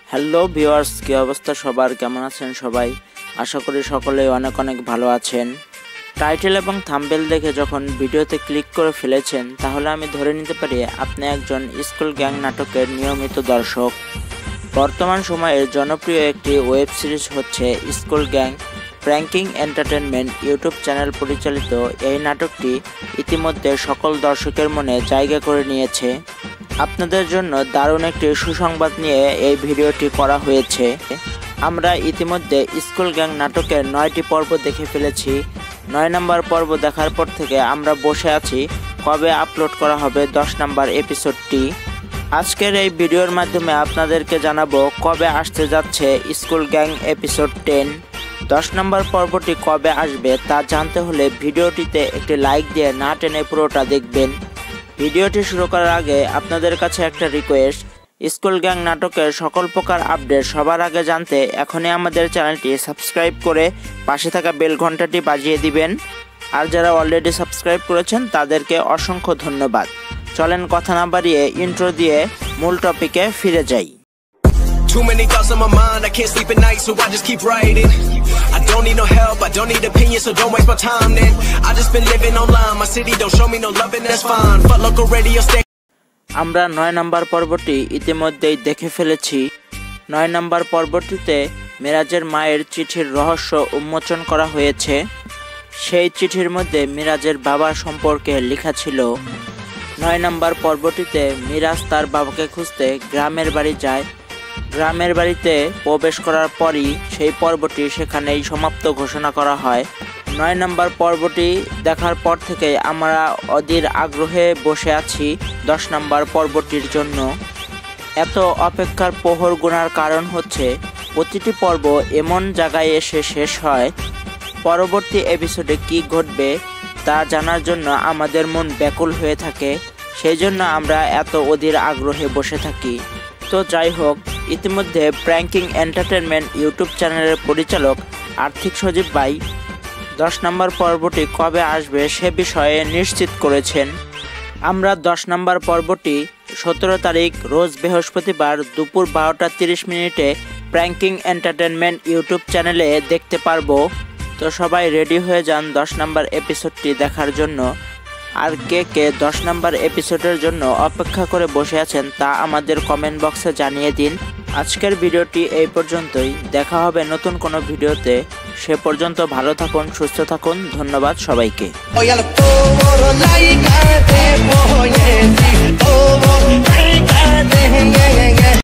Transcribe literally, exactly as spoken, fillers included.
Hello viewers, কি অবস্থা সবার? কেমন আছেন সবাই? আশা করি সকলেই অনেক অনেক ভালো আছেন। টাইটেল এবং থাম্বনেল দেখে যখন ভিডিওতে ক্লিক করে ফেলেছেন, তাহলে আমি ধরে নিতে পারি আপনি একজন স্কুল গ্যাং নাটকের নিয়মিত দর্শক। বর্তমান সময়ের জনপ্রিয় একটি ওয়েব সিরিজ হচ্ছে School Gang Pranking Entertainment YouTube channel পরিচালিত এই নাটকটি ইতিমধ্যে সকল দর্শকের মনে জায়গা করে নিয়েছে। আপনাদের জন্য দারুণ একটি সুসংবাদ নিয়ে এই ভিডিওটি করা হয়েছে। আমরা ইতিমধ্যে স্কুল গ্যাং নাটকের নয়টি পর্ব দেখে ফেলেছি। নয় নম্বর পর্ব দেখার পর থেকে আমরা বসে আছি কবে আপলোড করা হবে দশ নম্বর এপিসোডটি। আজকের এই ভিডিওর মাধ্যমে আপনাদেরকে জানাবো কবে আসতে যাচ্ছে স্কুল গ্যাং এপিসোড টেন। দশ নম্বর পর্বটি কবে আসবে তা জানতে হলে ভিডিওটিতে একটি লাইক দিয়ে না টেনে পুরোটা দেখবেন। ভিডিওটি শুরু করার আগে আপনাদের কাছে একটা রিকোয়েস্ট, স্কুল গ্যাং নাটকের সকল প্রকার আপডেট সবার আগে জানতে এখনই আমাদের চ্যানেলটি সাবস্ক্রাইব করে পাশে থাকা বেল ঘন্টাটি বাজিয়ে দিবেন। আর যারা অলরেডি সাবস্ক্রাইব করেছেন তাদেরকে অসংখ্য ধন্যবাদ। চলেন কথা না বাড়িয়ে ইন্ট্রো দিয়ে মূল টপিকে ফিরে যাই। Too many thoughts on my mind, I can't sleep at night, so I just keep writing. I don't need no help, I don't need opinions, so don't waste my time then. I just been living online, my city don't show me no love and that's fine. Fuck local radio station. আমরা নয় নম্বর পর্বটি ইতিমধ্যেই দেখে ফেলেছি। নয় নম্বর পর্বটিতে মিরাজের মায়ের চিঠির রহস্য উন্মোচন করা হয়েছে। সেই চিঠির মধ্যে মিরাজের বাবার সম্পর্কে লেখা ছিল। নয় নম্বর পর্বটিতে মিরাজ তার বাবাকে খুঁজতে গ্রামের বাড়ি যায়। গ্রামের বাড়িতে প্রবেশ করার পরই সেই পর্বটি সেখানেই সমাপ্ত ঘোষণা করা হয়। নয় নম্বর পর্বটি দেখার পর থেকে আমরা অধীর আগ্রহে বসে আছি দশ নম্বর পর্বটির জন্য। এত অপেক্ষার প্রহর গোনার কারণ হচ্ছে প্রতিটি পর্ব এমন জায়গায় এসে শেষ হয়, পরবর্তী এপিসোডে কি ঘটবে তা জানার জন্য আমাদের মন ব্যাকুল হয়ে থাকে। সেই জন্য আমরা এত অধীর আগ্রহে বসে থাকি। তো যাই হোক, ইতিমধ্যে প্র্যাঙ্কিং এন্টারটেনমেন্ট ইউটিউব চ্যানেলের পরিচালক আর্থিক সজীব ভাই দশ নম্বর পর্বটি কবে আসবে সে বিষয়ে নিশ্চিত করেছেন। আমরা দশ নম্বর পর্বটি সতেরো তারিখ রোজ বৃহস্পতিবার দুপুর বারোটা তিরিশ মিনিটে প্র্যাঙ্কিং এন্টারটেনমেন্ট ইউটিউব চ্যানেলে দেখতে পারবো। তো সবাই রেডি হয়ে যান দশ নম্বর এপিসোডটি দেখার জন্য। আর কে কে দশ নম্বর এপিসোডের জন্য অপেক্ষা করে বসে আছেন তা আমাদের কমেন্ট বক্সে জানিয়ে দিন। আজকের ভিডিওটি এই পর্যন্তই, দেখা হবে নতুন কোনো ভিডিওতে। সে পর্যন্ত ভালো থাকুন, সুস্থ থাকুন। ধন্যবাদ সবাইকে।